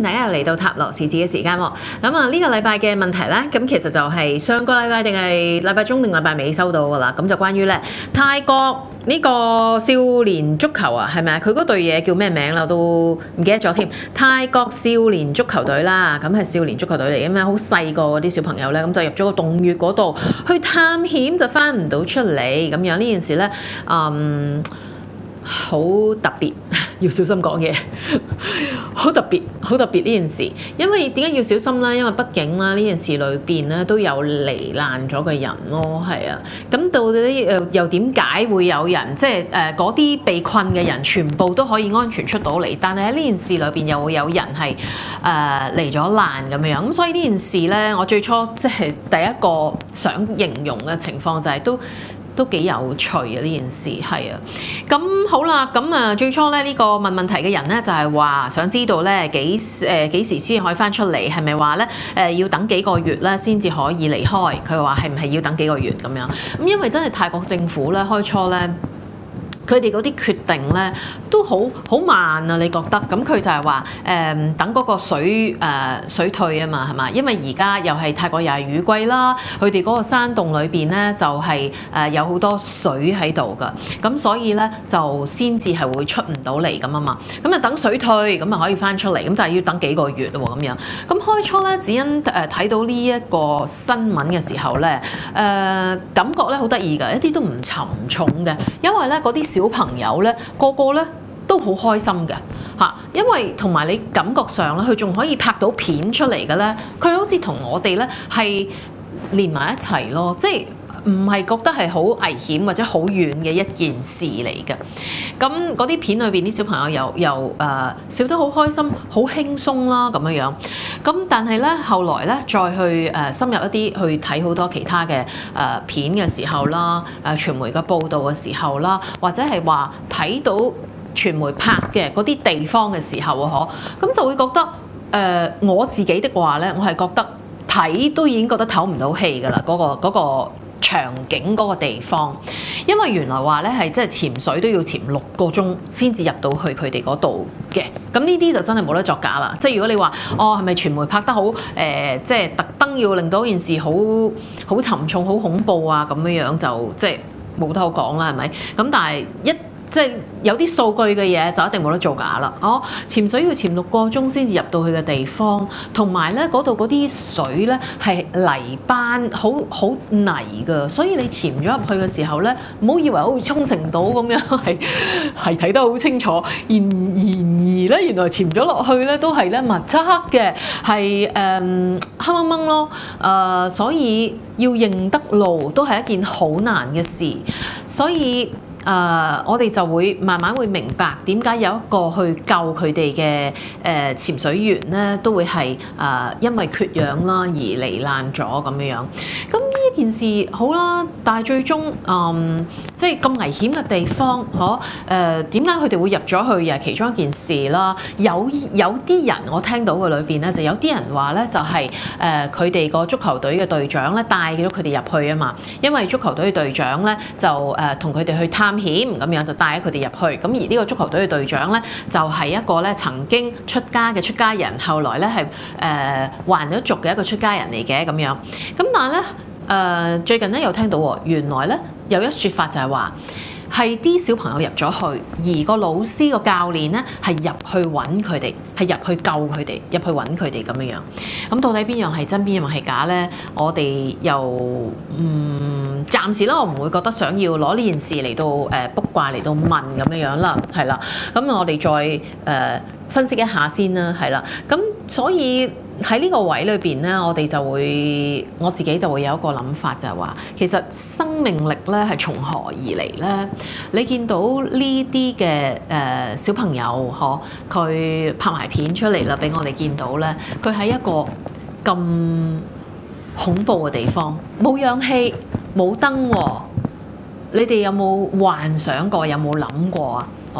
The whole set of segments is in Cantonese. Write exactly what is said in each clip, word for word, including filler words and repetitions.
大家又嚟到塔羅時事嘅時間喎。咁啊，呢個禮拜嘅問題咧，咁其實就係上個禮拜定係禮拜中定禮拜尾收到㗎啦。咁就關於咧泰國呢個少年足球啊，係咪啊？佢嗰隊嘢叫咩名啦？我都唔記得咗添。泰國少年足球隊啦，咁係少年足球隊嚟嘅咩？好細個嗰啲小朋友咧，咁就入咗個洞穴嗰度去探險，就翻唔到出嚟咁樣。呢件事咧，嗯。好特別，要小心講嘢。好特別，好特別呢件事，因為點解要小心咧？因為畢竟啦，呢件事裏邊咧都有罹難咗嘅人咯，係啊。咁到底又又點解會有人即係誒嗰啲被困嘅人全部都可以安全出到嚟？但係喺呢件事裏邊又會有人係誒罹咗難咁樣。咁所以呢件事咧，我最初即係第一個想形容嘅情況就係都。都幾有趣啊！呢件事係啊，咁好啦，咁啊最初咧呢、呢個問問題嘅人咧就係、是、話想知道咧幾誒幾時先可以翻出嚟？係咪話咧誒要等幾個月咧先至可以離開？佢話係唔係要等幾個月咁樣？咁因為真係泰國政府咧開初咧。佢哋嗰啲決定咧都好好慢啊！你覺得？咁佢就係話誒等嗰個水誒、呃、水退啊嘛，係嘛？因為而家又係泰國又係雨季啦，佢哋嗰個山洞裏邊咧就係、是、誒、呃、有好多水喺度㗎，咁所以咧就先至係會出唔到嚟咁啊嘛。咁啊等水退，咁啊可以翻出嚟，咁就係要等幾個月咯喎咁樣。咁開初咧，只因誒睇到呢一個新聞嘅時候咧，誒、呃、感覺咧好得意㗎，一啲都唔沉重嘅，因為咧嗰啲小朋友咧，個個咧都好開心嘅嚇，因為同埋你感覺上咧，佢仲可以拍到片出嚟嘅咧，佢好似同我哋咧係連埋一齊咯，即係唔係覺得係好危險或者好遠嘅一件事嚟嘅。咁嗰啲片裏邊啲小朋友又又誒、呃、笑得好開心、好輕鬆啦咁樣樣。咁但係咧後來咧再去誒、呃、深入一啲去睇好多其他嘅誒、呃、片嘅時候啦，誒、呃、傳媒嘅報導嘅時候啦，或者係話睇到傳媒拍嘅嗰啲地方嘅時候啊，嗬，咁就會覺得誒、呃、我自己的話咧，我係覺得睇都已經覺得唞唔到氣㗎啦，嗰、嗰個嗰、嗰個場景嗰個地方，因為原來話咧係即係潛水都要潛六個鐘先至入到去佢哋嗰度嘅，咁呢啲就真係冇得作假啦。即係如果你話哦係咪傳媒拍得好誒、呃，即係特登要令到件事好好沉重、好恐怖啊咁樣樣就即係冇得好講啦，係咪？咁但係一即係有啲數據嘅嘢就一定冇得做假啦。哦，潛水要潛六個鐘先至入到去嘅地方，同埋咧嗰度嗰啲水咧係泥斑，好好泥㗎，所以你潛咗入去嘅時候咧，唔好以為好似沖繩島咁樣係係睇得好清楚。然然而咧，原來潛咗落去咧都係咧墨漆黑嘅，係誒、嗯、黑掹掹咯。誒、呃，所以要認得路都係一件好難嘅事，所以。誒、uh，我哋就會慢慢會明白點解有一個去救佢哋嘅誒潛水員咧，都會係誒、呃、因為缺氧啦而罹難咗咁樣樣。咁呢一件事好啦，但係最終嗯即係咁危險嘅地方，嗬誒點解佢哋會入咗去？又係其中一件事啦。有有啲人我聽到嘅裏邊咧，就有啲人話咧就係誒佢哋個足球隊嘅隊長咧帶咗佢哋入去啊嘛，因為足球隊嘅隊長咧就誒同佢哋去探險咁樣就帶咗佢哋入去，咁而呢個足球隊嘅隊長咧就係一個咧曾經出家嘅出家人，後來咧係誒還咗俗嘅一個出家人嚟嘅咁樣。咁但係咧誒最近咧又聽到喎，原來咧有一説法就係話係啲小朋友入咗去，而個老師個教練咧係入去揾佢哋，係入去救佢哋，入去揾佢哋咁樣樣。咁到底邊樣係真，邊樣係假咧？我哋又嗯暫時咧，我唔會覺得想要攞呢件事嚟到誒卜卦嚟到問咁樣樣啦，係啦。咁我哋再誒、呃、分析一下先啦，係啦。咁所以喺呢個位裏邊咧，我哋就會我自己就會有一個諗法，就係話其實生命力咧係從何而嚟咧？你見到呢啲嘅誒小朋友嗬，佢拍埋片出嚟啦，俾我哋見到咧，佢喺一個咁恐怖嘅地方，冇氧氣，冇燈喎。你哋有冇幻想過？有冇諗過啊？哦，咁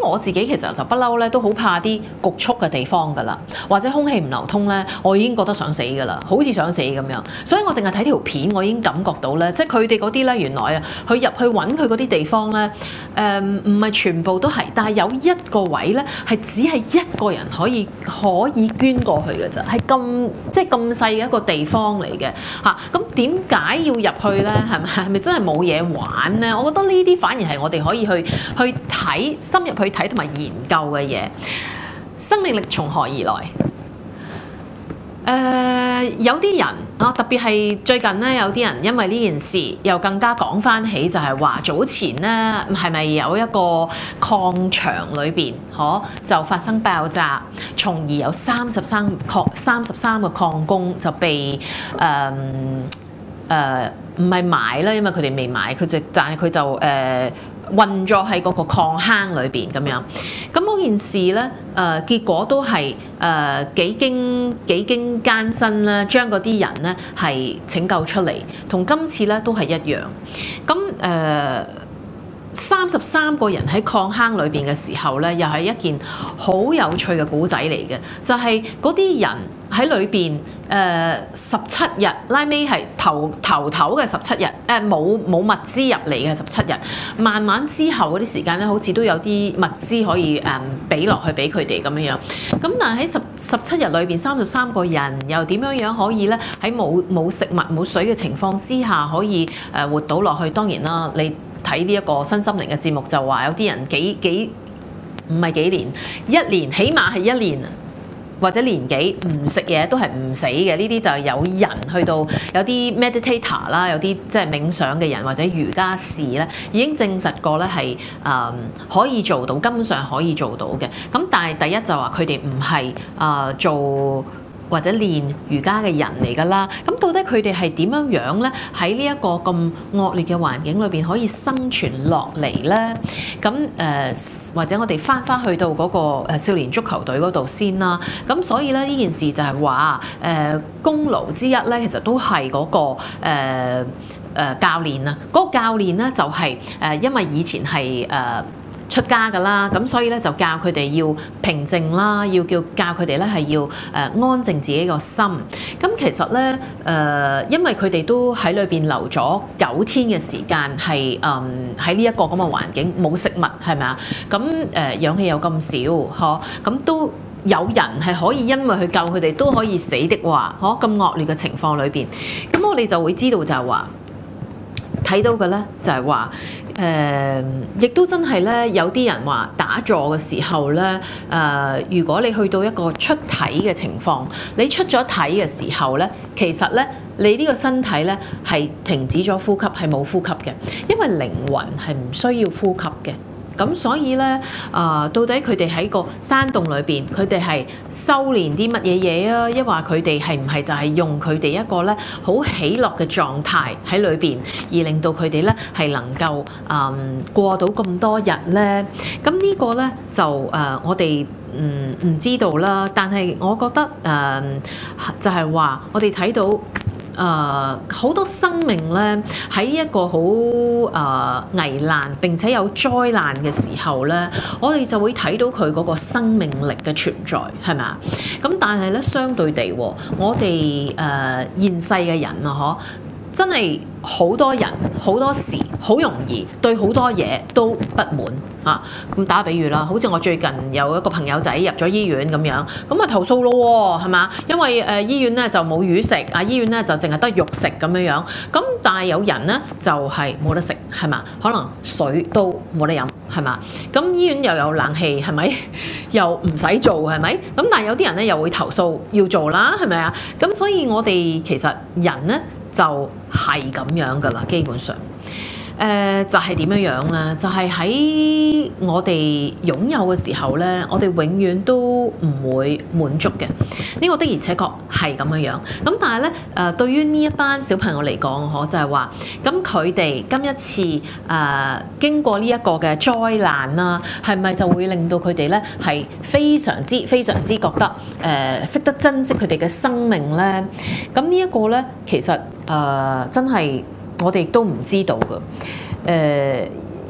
我自己其實就不嬲咧，都好怕啲局促嘅地方㗎啦，或者空氣唔流通咧，我已經覺得想死㗎啦，好似想死咁樣。所以我淨係睇條片，我已經感覺到咧，即係佢哋嗰啲咧，原來啊，佢入去揾佢嗰啲地方咧，誒唔係全部都係，但係有一個位咧，係只係一個人可以可以捐過去嘅啫，係咁即係咁細嘅一個地方嚟嘅嚇。咁點解要入去咧？係咪係咪真係冇嘢玩咧？我覺得呢啲反而係我哋可以去去睇深入去睇同埋研究嘅嘢。生命力從何而來？誒、呃、有啲人啊，特別係最近咧，有啲人因為呢件事又更加講翻起，就係話早前咧係咪有一個礦場裏邊，可就發生爆炸，從而有三十三礦三十三個礦工就被誒誒唔係埋啦，因為佢哋未埋，佢就但係佢就誒。呃混咗喺嗰個礦坑裏邊咁樣，咁嗰件事咧，誒、呃、結果都係誒、呃、幾經幾經艱辛啦，將嗰啲人咧係拯救出嚟，同今次咧都係一樣。咁誒三十三個人喺礦坑裏邊嘅時候咧，又係一件好有趣嘅古仔嚟嘅，就係嗰啲人喺裏邊誒十七日，拉尾係頭頭頭嘅十七日，誒冇冇物資入嚟嘅十七日，慢慢之後嗰啲時間咧，好似都有啲物資可以誒俾落去俾佢哋咁樣樣。咁但係喺十十七日裏邊，三十三個人又點樣樣可以咧喺冇冇食物冇水嘅情況之下，可以誒活到落去？當然啦，你睇呢一個身心靈嘅節目就話有啲人幾幾唔係幾年，一年起碼係一年或者年幾唔食嘢都係唔死嘅。呢啲就係有人去到有啲 meditator 啦，有啲即係冥想嘅人或者瑜伽士咧，已經證實過咧係誒可以做到，根本上可以做到嘅。咁但係第一就話佢哋唔係誒做或者練瑜伽嘅人嚟㗎啦，咁到底佢哋係點樣樣咧？喺呢一個咁惡劣嘅環境裏邊可以生存落嚟咧？咁誒、呃、或者我哋翻翻去到嗰個少年足球隊嗰度先啦。咁所以咧呢件事就係話誒功勞之一咧，其實都係嗰、嗰個誒、呃呃、教練啊。嗰、嗰個教練咧就係、係、誒、呃、因為以前係誒。呃出家㗎啦，咁所以咧就教佢哋要平靜啦，要叫教佢哋咧係要誒安靜自己個心。咁其實咧誒、呃，因為佢哋都喺裏邊留咗九天嘅時間，係誒喺呢一個咁嘅環境，冇食物係咪啊？咁誒、呃、氧氣又咁少，嗬，咁都有人係可以因為去救佢哋都可以死的話，嗬，咁惡劣嘅情況裏邊，咁我哋就會知道就係話睇到嘅咧就係話。誒、呃，亦都真係咧，有啲人話打坐嘅時候咧，誒、呃，如果你去到一個出體嘅情況，你出咗體嘅時候咧，其實咧，你呢個身體咧係停止咗呼吸，係冇呼吸嘅，因為靈魂係唔需要呼吸嘅。咁所以咧，啊、呃，到底佢哋喺個山洞裏邊，佢哋係修練啲乜嘢嘢啊？抑或佢哋係唔係就係用佢哋一個咧好喜樂嘅狀態喺裏邊，而令到佢哋咧係能夠嗯過到咁多日咧？咁呢個咧就誒、呃、我哋唔唔知道啦。但係我覺得誒、呃、就係、是、話我哋睇到。誒好、uh, 多生命咧喺一個好誒、uh, 危難並且有災難嘅時候咧，我哋就會睇到佢嗰個生命力嘅存在，係咪啊？咁但係咧，相對地，我哋誒、uh, 現世嘅人啊，嗬，真係好多人好多時好容易對好多嘢都不滿啊！咁打個比喻啦，好似我最近有一個朋友仔入咗醫院咁樣，咁啊投訴咯喎，係嘛？因為誒、呃、醫院咧就冇魚食，啊醫院咧就淨係得肉食咁樣樣，咁但係有人咧就係冇得食，係嘛？可能水都冇得飲，係嘛？咁醫院又有冷氣，係咪？又唔使做，係咪？咁但係有啲人咧又會投訴要做啦，係咪啊？咁所以我哋其實人咧就係咁樣噶啦，基本上。誒、呃、就係、是、點樣樣咧？就係、是、喺我哋擁有嘅時候咧，我哋永遠都唔會滿足嘅。呢、這個的而且確係咁樣樣。咁但係咧誒，對於呢一班小朋友嚟講，可就係話，咁佢哋今一次誒、呃、經過呢一個嘅災難啦，係咪就會令到佢哋咧係非常之非常之覺得誒識、呃、得珍惜佢哋嘅生命咧？咁呢一個咧，其實誒、呃、真係。我哋都唔知道嘅，誒、呃，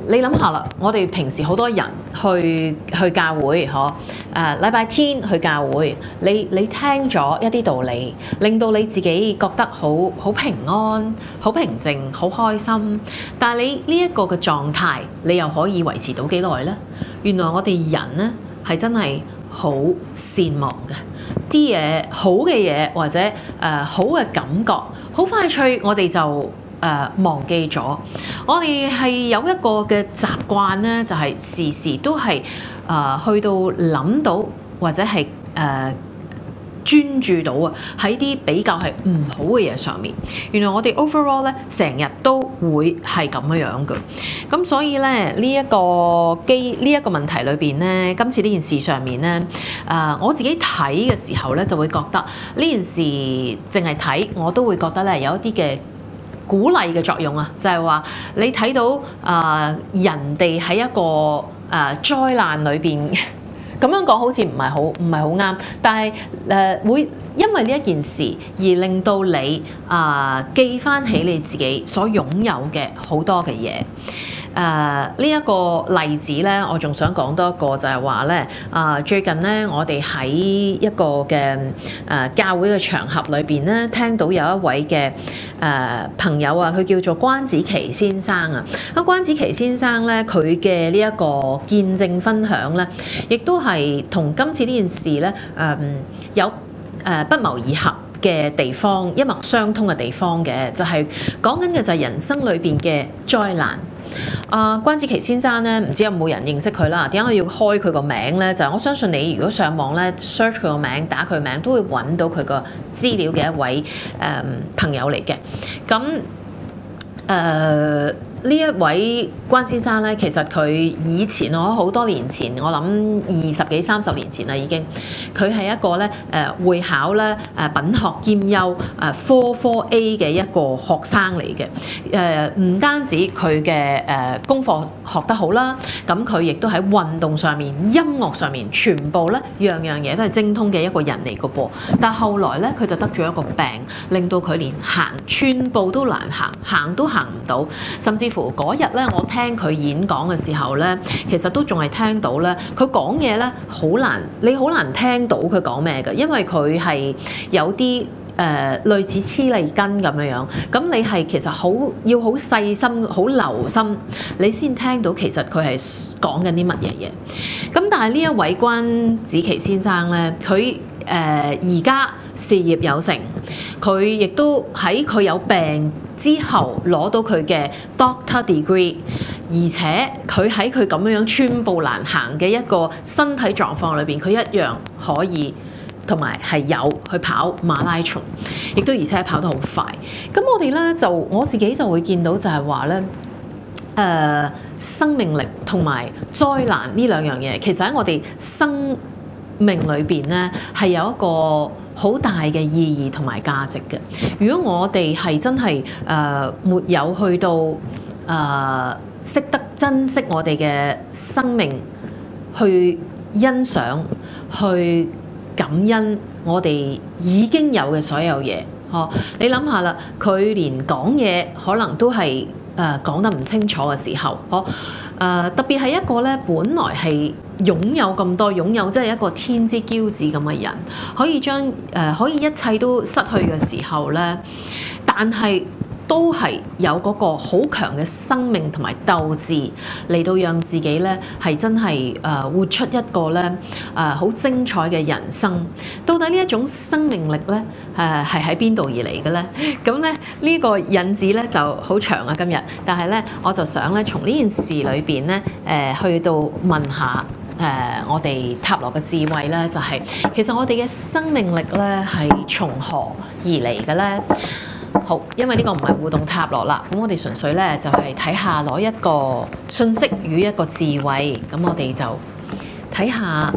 你諗下啦，我哋平時好多人去去教會，嗬，誒禮拜天去教會，你你聽咗一啲道理，令到你自己覺得好好平安、好平靜、好開心。但係你呢一個嘅狀態，你又可以維持到幾耐呢？原來我哋人呢係真係好善忘嘅，啲嘢好嘅嘢或者誒、呃、好嘅感覺，好快脆我哋就誒、呃、忘記咗。我哋係有一個嘅習慣咧，就係、是、時時都係誒、呃、去到諗到或者係誒、呃專注到啊喺啲比較係唔好嘅嘢上面。原來我哋 overall 咧成日都會係咁樣樣嘅。咁所以咧呢一、這個機呢一個問題裏邊咧，今次呢件事上面咧，誒、呃、我自己睇嘅時候咧就會覺得呢件事淨係睇我都會覺得咧有一啲嘅鼓勵嘅作用啊，就係、是、話你睇到誒、呃、人哋喺一個誒、呃、災難裏邊。咁樣講好似唔係好唔係好啱，但係誒、呃、會因為呢一件事而令到你啊、呃、記翻起你自己所擁有嘅好多嘅嘢。誒呢一個例子咧，我仲想講多一個就係話咧，啊、呃、最近咧我哋喺一個嘅誒、呃、教會嘅場合裏邊咧，聽到有一位嘅誒、呃、朋友啊，佢叫做關子琪先生啊。啊關子琪先生咧，佢嘅呢一個見證分享咧，亦都係同今次呢件事咧誒、呃、有誒、呃、不謀而合嘅地方，一脈相通嘅地方嘅，就係講緊嘅就係人生裏邊嘅災難。啊、呃，關子琪先生咧，唔知有冇人認識佢啦？點解我要開佢個名咧？就係、是、我相信你如果上網咧 search 佢個名，打佢名，都會揾到佢個資料嘅一位誒、呃、朋友嚟嘅。咁誒。呃呢一位關先生咧，其實佢以前我好多年前，我諗二十幾三十年前啦已經，佢係一個咧誒、呃、會考咧誒品學兼優誒科科 A 嘅一個學生嚟嘅。誒、呃、唔單止佢嘅誒功課學得好啦，咁佢亦都喺運動上面、音樂上面，全部咧樣樣嘢都係精通嘅一個人嚟個噃。但係後來咧，佢就得咗一個病，令到佢連行寸步都難行，行都行唔到，甚至嗰日咧，我聽佢演講嘅時候咧，其實都仲係聽到咧，佢講嘢咧好難，你好難聽到佢講咩嘅，因為佢係有啲誒、呃、類似黐脷根咁樣樣。咁你係其實好要好細心、好留心，你先聽到其實佢係講緊啲乜嘢嘢。咁但係呢一位關子琪先生咧，佢誒而家事業有成，佢亦都喺佢有病之後攞到佢嘅 doctor degree， 而且佢喺佢咁樣樣寸步難行嘅一個身體狀況裏邊，佢一樣可以同埋係有去跑馬拉松，亦都而且跑得好快。咁我哋咧就我自己就會見到就係話咧，誒、呃、生命力同埋災難呢兩樣嘢，其實喺我哋生命裏邊咧係有一個好大嘅意義同埋價值嘅。如果我哋係真係誒、呃、沒有去到誒識、呃、得珍惜我哋嘅生命，去欣賞、去感恩我哋已經有嘅所有嘢，呵！你諗下啦，佢連講嘢可能都係誒講得唔清楚嘅時候，呵！誒、呃、特別係一個咧，本來係擁有咁多，擁有即係一個天之驕子咁嘅人，可以將誒、呃、可以一切都失去嘅時候咧，但係都係有嗰個好強嘅生命同埋鬥志嚟到讓自己咧係真係誒、呃、活出一個咧誒好精彩嘅人生。到底呢一種生命力咧誒係喺邊度而嚟嘅咧？咁咧呢、這個引子咧就好長啊今日，但係咧我就想咧從呢件事裏邊咧誒去到問下。誒、呃，我哋塔羅嘅智慧咧，就係、是、其實我哋嘅生命力咧係從何而嚟嘅咧？好，因為呢個唔係互動塔羅啦，咁我哋純粹咧就係睇下攞一個信息與一個智慧，咁我哋就睇下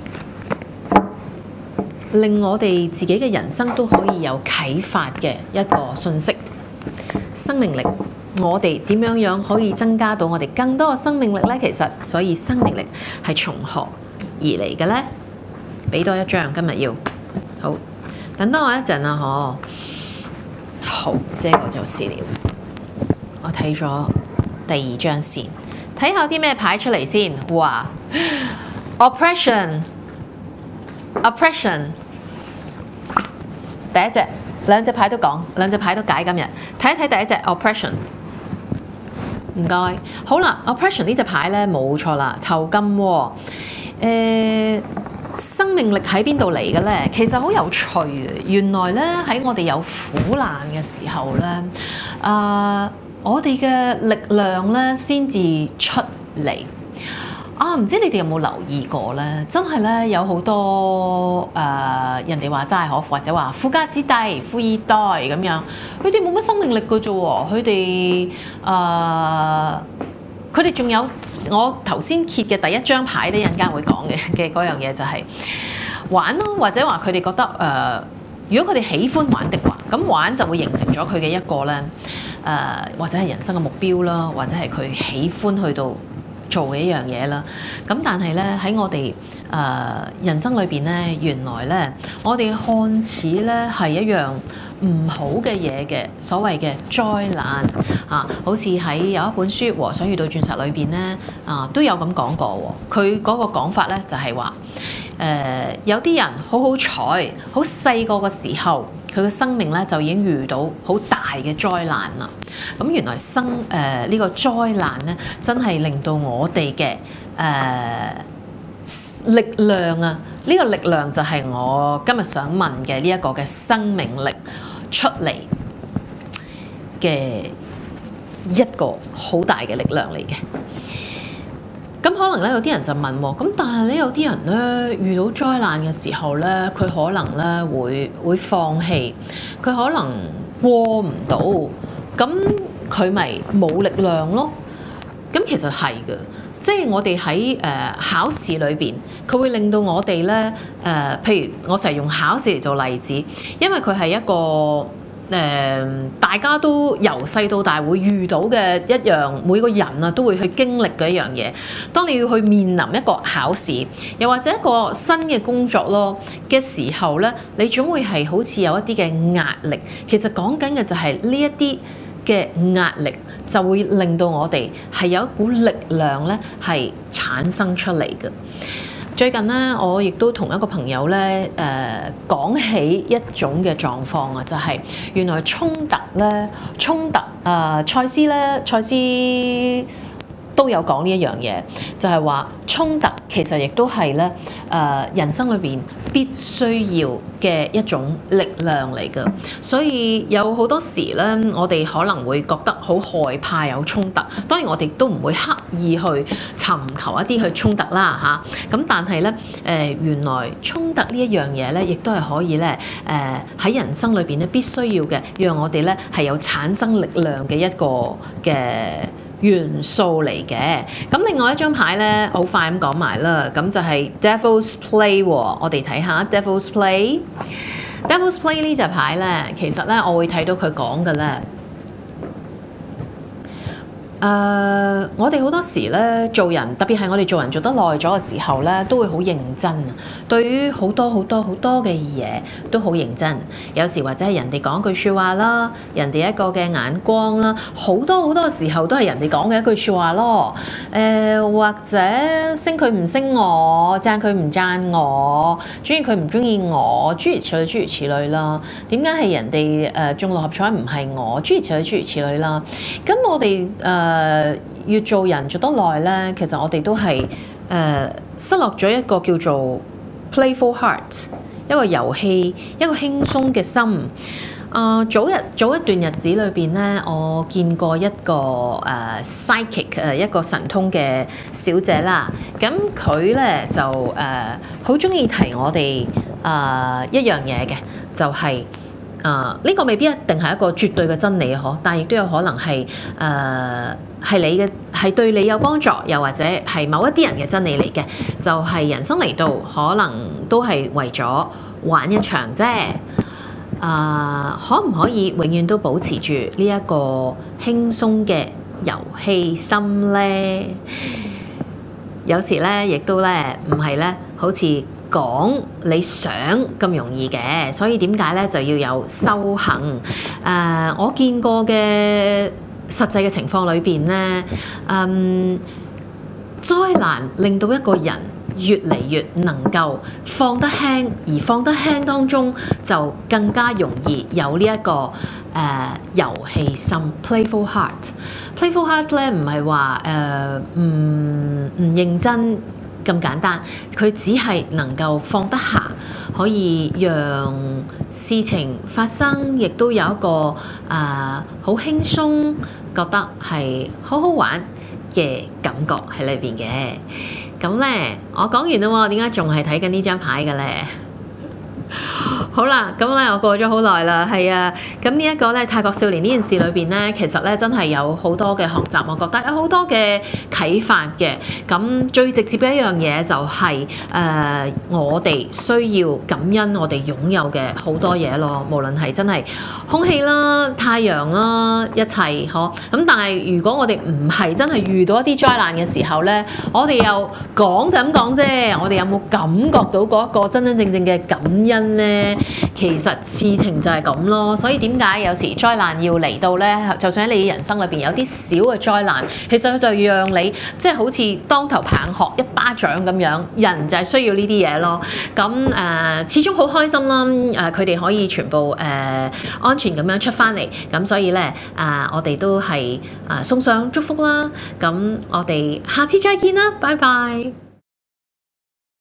令我哋自己嘅人生都可以有啟發嘅一個信息，生命力。我哋點樣樣可以增加到我哋更多嘅生命力呢？其實，所以生命力係從何而嚟嘅呢？俾多一張，今日要好，等多我一陣啊！嗬，好，這個就是了。我睇咗第二張先， 睇下有啲咩牌出嚟先。哇 ，oppression，oppression， 第一隻兩隻牌都講，兩隻牌都解今日。睇一睇第一隻 oppression。唔該，好啦 ，oppression 呢隻牌咧冇錯啦，囚禁喎、哦呃。生命力喺邊度嚟嘅咧？其實好有趣嘅。原來咧喺我哋有苦難嘅時候咧，啊、呃，我哋嘅力量咧先至出嚟。啊，唔知你哋有冇留意過咧？真係咧有好多誒、呃、人哋話齋可富，或者話富家子弟、富二代咁樣，佢哋冇乜生命力嘅啫喎，佢哋誒佢哋仲有我頭先揭嘅第一張牌呢，陣間會講嘅嘅嗰樣嘢就係玩咯，或者話佢哋覺得誒、呃，如果佢哋喜歡玩的話，咁玩就會形成咗佢嘅一個咧誒、呃，或者係人生嘅目標啦，或者係佢喜歡去到做嘅一樣嘢啦，咁但係咧喺我哋誒、呃、人生裏邊咧，原來咧我哋看似咧係一樣唔好嘅嘢嘅，所謂嘅災難啊，好似喺有一本書《和尚遇到鑽石》裏邊咧啊都有咁講過喎。佢嗰個講法咧就係話誒有啲人好好彩，好細個嘅時候，佢嘅生命咧就已經遇到好大嘅災難啦。咁原來生誒呢、呃這個災難咧，真係令到我哋嘅誒力量啊！呢、這個力量就係我今日想問嘅呢一個嘅生命力出嚟嘅一個好大嘅力量嚟嘅。咁可能咧有啲人就問喎，咁但係咧有啲人咧遇到災難嘅時候咧，佢可能咧會會放棄，佢可能過唔到，咁佢咪冇力量咯？咁其實係嘅，即係我哋喺誒考試裏邊，佢會令到我哋咧誒，譬如我成日用考試嚟做例子，因為佢係一個。誒、呃，大家都由細到大會遇到嘅一樣，每個人啊都會去經歷嘅一樣嘢。當你要去面臨一個考試，又或者一個新嘅工作咯嘅時候咧，你總會係好似有一啲嘅壓力。其實講緊嘅就係呢一啲嘅壓力，就會令到我哋係有一股力量咧係產生出嚟嘅。最近咧，我亦都同一個朋友咧，誒、呃、講起一種嘅狀況啊，就係、是、原來衝突咧，衝突誒賽斯咧，賽斯都有講呢一樣嘢，就係話衝突其實亦都係咧誒人生裏邊必須要嘅一種力量嚟㗎。所以有好多時咧，我哋可能會覺得好害怕有衝突。當然我哋都唔會刻意去尋求一啲去衝突啦嚇。咁但係咧誒，原來衝突呢一樣嘢咧，亦都係可以咧誒喺人生裏邊咧必須要嘅，讓我哋咧係有產生力量嘅一個嘅元素嚟嘅。咁另外一張牌咧，好快咁講埋啦。咁就係 Devil's Play 喎。我哋睇下 Devil's Play。Devil's Play 呢隻牌咧，其實咧我會睇到佢講嘅咧。誒、uh，我哋好多時咧做人，特別係我哋做人做得耐咗嘅時候咧，都會好認真。對於好多好多好多嘅嘢都好認真。有時或者係人哋講句説話啦，人哋一個嘅眼光啦，好多好多時候都係人哋講嘅一句説話咯。誒、呃，或者升佢唔升我，讚佢唔讚我，中意佢唔中意我，諸如此類諸如此類啦。點解係人哋誒中六合彩唔係我？諸如此類諸如此類啦。咁我哋誒。呃誒要做人做得耐咧，其實我哋都係誒、呃、失落咗一個叫做 playful heart， 一個遊戲，一個輕鬆嘅心。啊、呃，早日早一段日子裏邊咧，我見過一個誒、呃、psychic 誒一個神通嘅小姐啦。咁佢咧就誒好中意提我哋誒、呃、一樣嘢嘅，就係、是。啊！呢、uh, 個未必一定係一個絕對嘅真理嗬，但亦都有可能係誒係你嘅係對你有幫助，又或者係某一啲人嘅真理嚟嘅，就係、是、人生嚟到可能都係為咗玩一場啫。啊、uh，可唔可以永遠都保持住呢一個輕鬆嘅遊戲心咧？有時咧，亦都咧唔係咧，好似講你想咁容易嘅，所以點解咧就要有修行？誒、呃，我見過嘅實際嘅情況裏邊咧，嗯， 災難令到一個人越嚟越能夠放得輕，而放得輕當中就更加容易有呢、這、一個誒、呃、遊戲心 （playful heart）。playful heart 咧唔係話誒唔唔認真咁簡單，佢只係能夠放得下，可以讓事情發生，亦都有一個誒好、呃、輕鬆，覺得係好好玩嘅感覺喺裏邊嘅。咁咧，我講完啦喎，點解仲係睇緊呢張牌嘅咧？好啦，咁咧我過咗好耐啦，係啊，咁呢一個咧泰國少年呢件事裏邊咧，其實咧真係有好多嘅學習，我覺得有好多嘅啟發嘅。咁最直接嘅一樣嘢就係、是、誒、呃，我哋需要感恩我哋擁有嘅好多嘢咯，無論係真係空氣啦、太陽啦、一切嗬。咁但係如果我哋唔係真係遇到一啲災難嘅時候咧，我哋又講就咁講啫，我哋有冇感覺到嗰一個真真正正嘅感恩咧？其實事情就係咁咯，所以點解有時災難要嚟到呢？就算喺你人生裏邊有啲小嘅災難，其實佢就讓你即係、就是、好似當頭棒喝一巴掌咁樣，人就係需要呢啲嘢咯。咁誒、呃，始終好開心啦！誒、呃，佢哋可以全部誒、呃、安全咁樣出翻嚟，咁所以呢，誒、呃，我哋都係誒、呃、送上祝福啦。咁我哋下次再見啦，拜拜。